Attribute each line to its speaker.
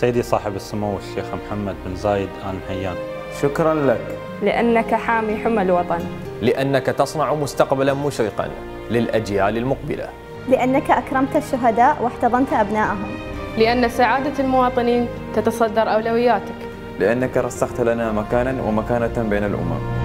Speaker 1: سيدي صاحب السمو الشيخ محمد بن زايد آل نهيان.
Speaker 2: شكرا لك
Speaker 3: لأنك حامي حمى الوطن،
Speaker 4: لأنك تصنع مستقبلا مشرقا للأجيال المقبلة،
Speaker 5: لأنك أكرمت الشهداء واحتضنت أبنائهم،
Speaker 3: لأن سعادة المواطنين تتصدر أولوياتك،
Speaker 2: لأنك رسخت لنا مكانا ومكانة بين الأمم.